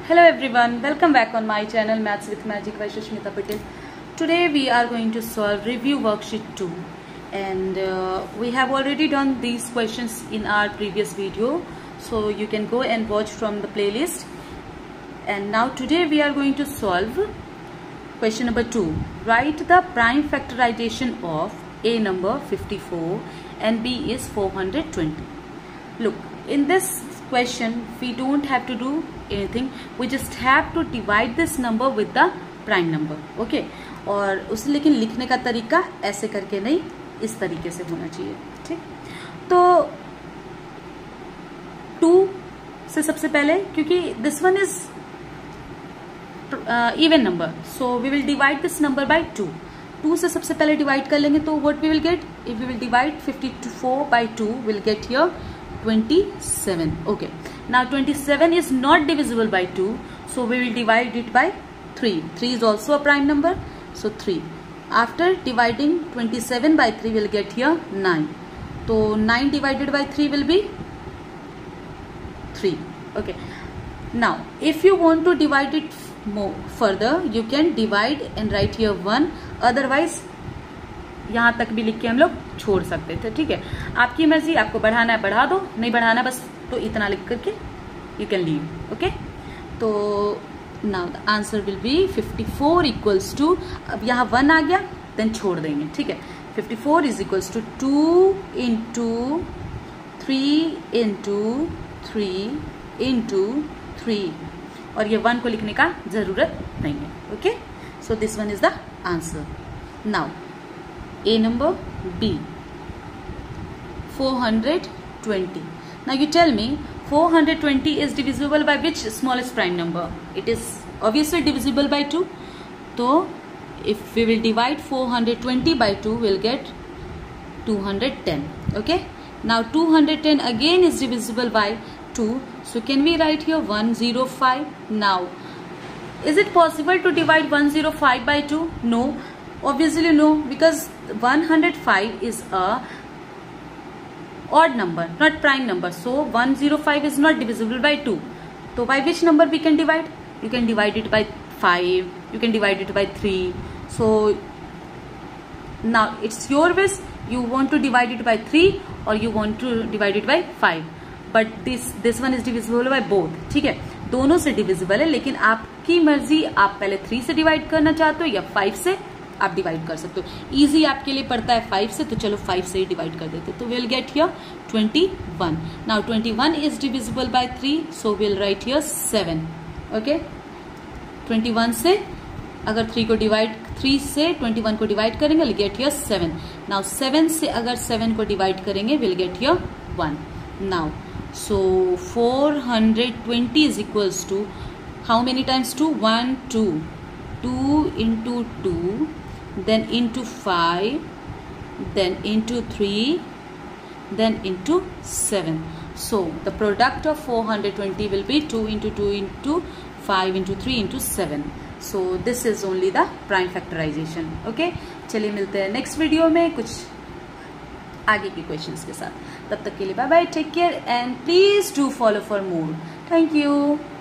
Hello everyone, welcome back on my channel Maths with Magic by Sushmita Patel. Today we are going to solve review worksheet 2 and we have already done these questions in our previous video, so you can go and watch from the playlist. And now today we are going to solve question number 2. Write the prime factorization of A number 54 and B is 420. Look, in this question we don't have to do anything, we just have to divide this number with the prime number. Okay, और उसे लेकिन लिखने का तरीका ऐसे करके नहीं, इस तरीके से होना चाहिए. ठीक, तो 2 से सबसे पहले, क्योंकि this one is even number, so we will divide this number by 2. 2 से सबसे पहले डिवाइड कर लेंगे तो what we will get, if we will divide 54 by 2 will get here 27. Okay, now 27 is not divisible by 2, so we will divide it by 3. 3 is also a prime number, so 3. After dividing 27 by 3 we'll get here 9. So 9 divided by 3 will be 3. Okay, now if you want to divide it more further, you can divide and write here 1. Otherwise यहाँ तक भी लिख के हम लोग छोड़ सकते थे. ठीक है, आपकी मर्जी, आपको बढ़ाना है बढ़ा दो, नहीं बढ़ाना बस तो इतना लिख करके यू कैन लीव. ओके, तो now the answer will be 54 equals to, अब यहाँ 1 आ गया देन छोड़ देंगे. ठीक है, 54 is equals to 2 into 3 into 3 into 3, और ये 1 को लिखने का जरूरत नहीं है. Okay, so this one is the answer. Now A number B, 420. Now you tell me 420 is divisible by which smallest prime number? It is obviously divisible by 2. So if we will divide 420 by 2, we'll get 210. Okay, now 210 again is divisible by 2. So can we write here 105? Now is it possible to divide 105 by 2? No, obviously no, because 105 is a odd number, not prime number, so 105 is not divisible by 2. So by which number we can divide? You can divide it by 5, you can divide it by 3. So now it's your wish, you want to divide it by 3 or you want to divide it by 5, but this one is divisible by both. ठीक है, दोनों से divisible है, लेकिन आपकी मर्जी, आप पहले 3 से डिवाइड करना चाहते हो या 5 से आप डिवाइड कर सकते हो. इजी आपके लिए पड़ता है 5 से, तो चलो 5 से ही डिवाइड कर देते. तो will get here 21. Now 21 is divisible by 3, so will write here 7. Okay, 21 से अगर 3 से 21 को डिवाइड करेंगे विल गेट हियर 7. नाउ 7 से अगर 7 को डिवाइड करेंगे will get here 1. Now so 420 is equals to how many times 2? 1 2 into 2, then into 5, then into 3, then into 7. So the product of 420 will be 2 into 2 into 5 into 3 into 7. So this is only the prime factorization. Okay, चलिए मिलते हैं next video में कुछ आगे के questions के साथ. तब तक के लिए bye bye, take care and please do follow for more. Thank you.